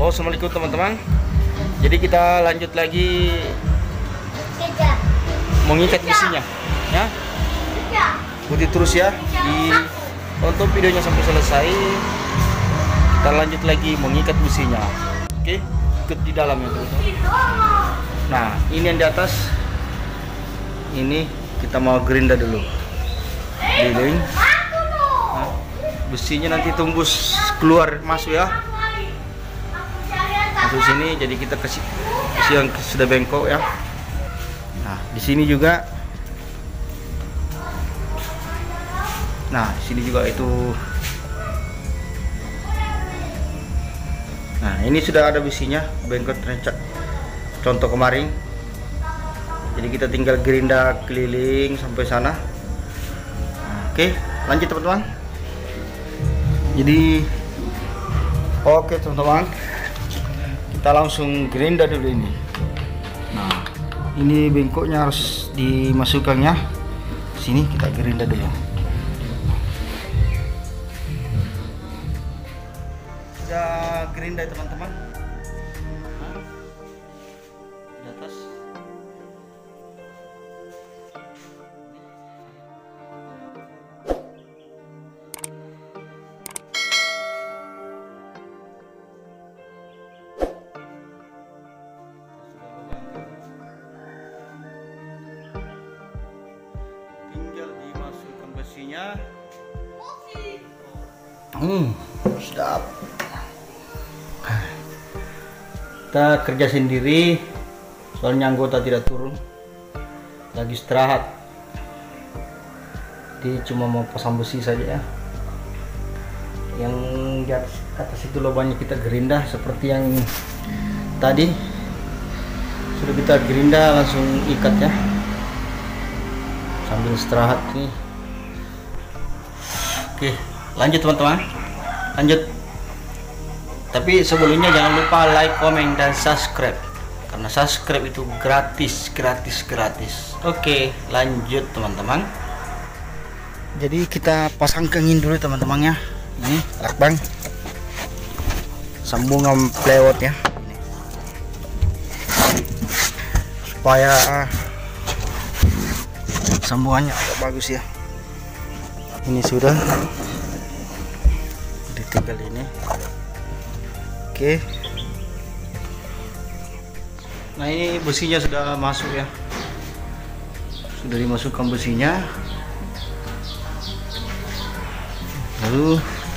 Halo, assalamualaikum teman-teman. Jadi kita lanjut lagi mengikat besinya, ya. Ikuti terus ya, tonton videonya sampai selesai. Kita lanjut lagi mengikat besinya. Oke, ikut di dalam ya teman-teman. Nah, ini yang di atas. Ini kita mau gerinda dulu. Keliling. Nah, besinya nanti tembus keluar masuk ya. Masuk sini, jadi kita kasih besi yang sudah bengkok ya. Nah, di sini juga. Nah, di sini juga itu. Nah, ini sudah ada besinya bengkok terencak. Contoh kemarin. Jadi kita tinggal gerinda keliling sampai sana. Nah, oke, lanjut teman-teman. Jadi oke teman-teman, kita langsung gerinda dulu ini. Nah, ini bengkoknya harus dimasukkannya. Sini kita gerinda dulu. Sudah gerinda teman-teman. Di atas. Tinggal dimasukkan besinya. Sedap. Kita kerja sendiri, soalnya anggota tidak turun, lagi istirahat. Jadi cuma mau pasang besi saja ya. Yang di atas itu banyak kita gerinda seperti yang tadi. Sudah kita gerinda langsung ikat ya. Sambil istirahat nih. Oke, lanjut teman-teman. Lanjut. Tapi sebelumnya jangan lupa like, komen, dan subscribe. Karena subscribe itu gratis. Oke, lanjut teman-teman. Jadi kita pasang kengin dulu teman-teman ya. Ini lakbang. Sambungan plewot ya. Ini. Supaya sambungannya agak bagus ya. Ini sudah. Ditinggal ini. Oke. Nah, ini besinya sudah masuk ya. Sudah dimasukkan besinya. Lalu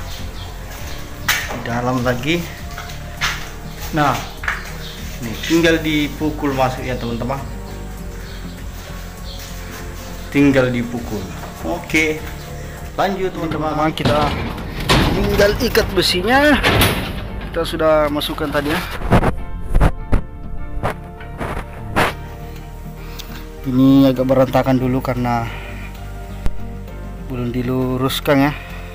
di dalam lagi. Nah, ini tinggal dipukul masuk ya teman-teman. Tinggal dipukul. Oke. Lanjut teman-teman, kita tinggal ikat besinya. Kita sudah masukkan tadi ya. Ini agak berantakan dulu karena belum diluruskan ya.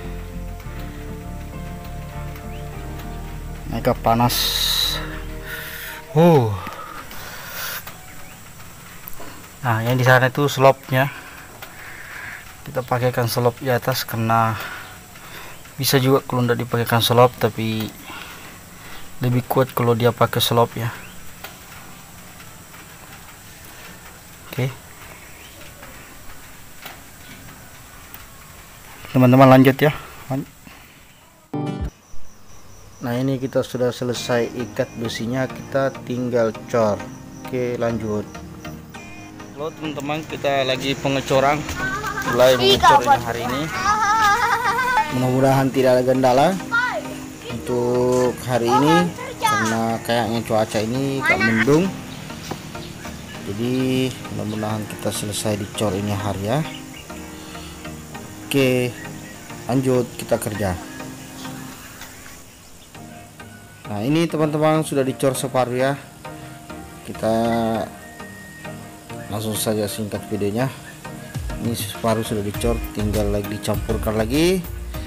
Agak panas. Nah, yang di sana itu slopnya. Kita pakaikan slop di atas karena bisa juga kalau tidak dipakaikan slop, tapi lebih kuat kalau dia pakai slop ya. Oke. Teman-teman lanjut ya. Nah, ini kita sudah selesai ikat besinya, kita tinggal cor. Oke, lanjut. Halo teman-teman, kita lagi pengecoran. Mulai mengecor ini hari ini. Mudah-mudahan tidak ada kendala untuk hari ini karena kayaknya cuaca ini agak mendung. Jadi mudah-mudahan kita selesai dicor ini hari ya. Oke, lanjut kita kerja. Nah, ini teman-teman sudah dicor separuh ya. Kita langsung saja singkat videonya. Ini separuh sudah dicor, tinggal lagi dicampurkan lagi.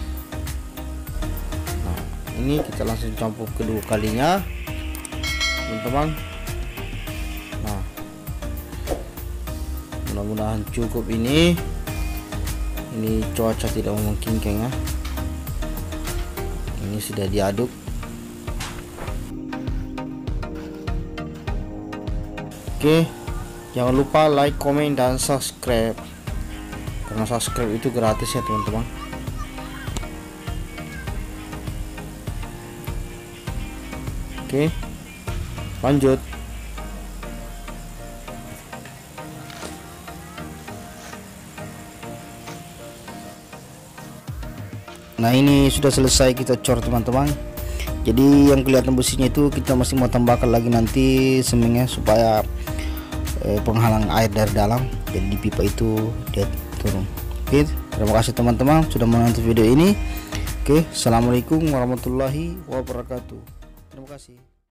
Nah, ini kita langsung campur kedua kalinya teman-teman. Nah, mudah-mudahan cukup ini cuaca tidak memungkinkan ya. Ini sudah diaduk. Oke, jangan lupa like, komen, dan subscribe, karena subscribe itu gratis ya teman-teman. Oke, lanjut. Nah, ini sudah selesai kita cor teman-teman. Jadi yang kelihatan businya itu kita masih mau tambahkan lagi nanti semennya supaya penghalang air dari dalam, jadi di pipa itu dia turun. Oke, terima kasih teman-teman sudah menonton video ini. Oke, assalamualaikum warahmatullahi wabarakatuh. Terima kasih.